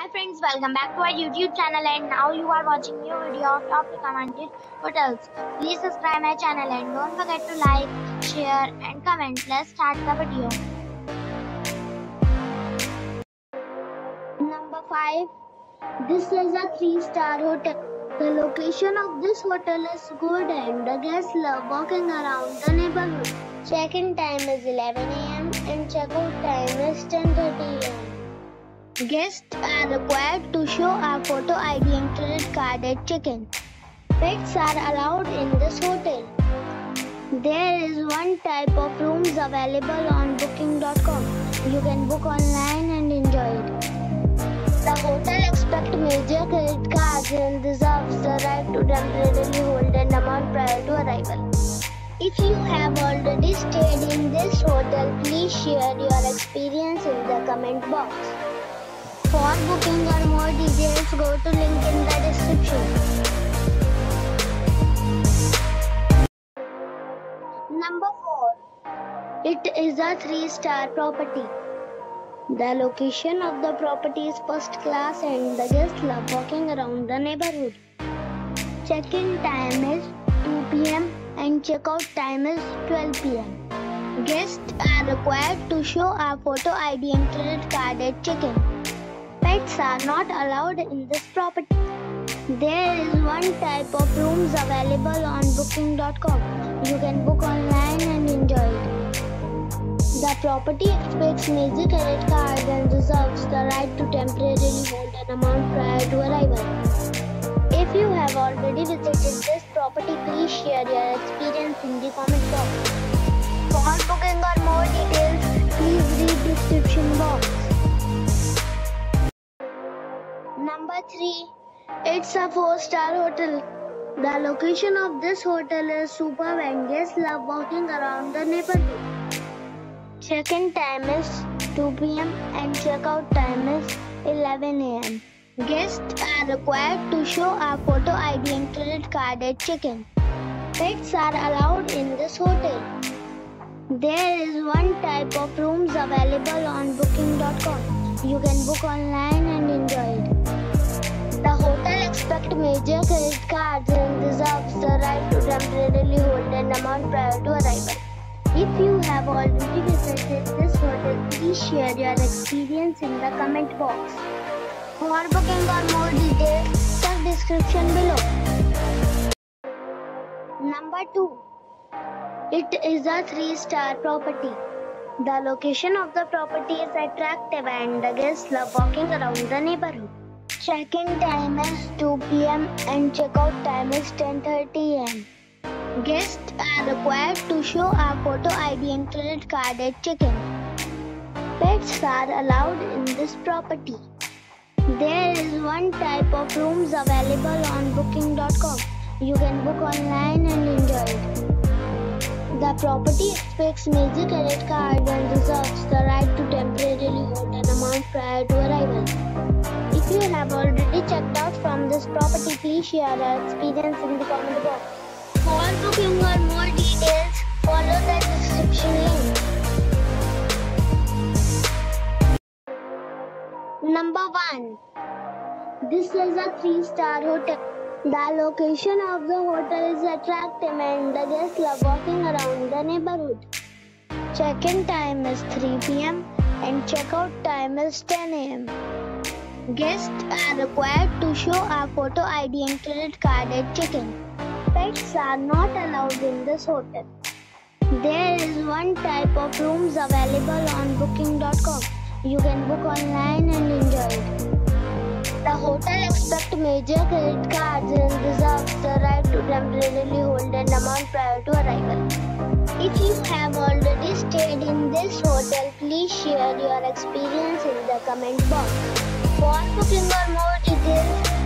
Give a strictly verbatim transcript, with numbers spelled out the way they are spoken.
Hi friends, welcome back to our YouTube channel, and now you are watching new video of top recommended hotels. Please subscribe my channel and don't forget to like, share and comment. Let's start the video. Number five. This is a three star hotel. The location of this hotel is good and the guests love walking around the neighborhood. Check-in time is eleven A M and check-out time is ten thirty A M Guests are required to show a photo I D and credit card at check-in. Pets are allowed in this hotel. There is one type of rooms available on booking dot com. You can book online and enjoy it. The hotel accepts major credit cards and reserves the right to temporarily hold an amount prior to arrival. If you have already stayed in this hotel, please share your experience in the comment box. For booking or more details, go to link in the description. Number four. It is a three star property. The location of the property is first class and the guests love walking around the neighborhood. Check-in time is two P M and check-out time is twelve P M Guests are required to show a photo I D and credit card at check-in. Pets are not allowed in this property. There is one type of rooms available on booking dot com. You can book online and enjoy it. The property expects major credit cards and reserves the right to temporarily hold an amount prior to arrival. If you have already visited this property, please share your experience in the comment box. For booking or more details, please read description box. Number three. It's a four star hotel. The location of this hotel is superb and guests love walking around the neighborhood. Check-in time is two P M and check-out time is eleven A M Guests are required to show a photo I D and credit card at check-in. Pets are allowed in this hotel. There is one type of rooms available on booking dot com. You can book online and enjoy it. The hotel accepts major credit cards and reserves the right to temporarily hold an amount prior to arrival. If you have already visited this hotel, please share your experience in the comment box. For booking or more details, check description below. Number two. It is a three star property. The location of the property is attractive and the guests love walking around the neighborhood. Check-in time is two P M and check-out time is ten thirty A M Guests are required to show a photo I D and credit card at check-in. Pets are allowed in this property. There is one type of rooms available on booking dot com. You can book online and enjoy it. The property expects major credit cards and reserves the right to temporarily hold an amount prior to arrival. If you have already checked out from this property, please share your experience in the comment box. For booking or more details, follow the description link. Number one. This is a three star hotel. The location of the hotel is attractive and the guests love walking around the neighborhood. Check-in time is three P M and check-out time is ten A M Guests are required to show a photo I D and credit card at check-in. Pets are not allowed in this hotel. There is one type of rooms available on booking dot com. You can book online and enjoy it. The hotel accepts major credit cards and reserves the right to temporarily hold an amount prior to arrival. If you have already stayed in this hotel, please share your experience in the comment box. For booking or more details,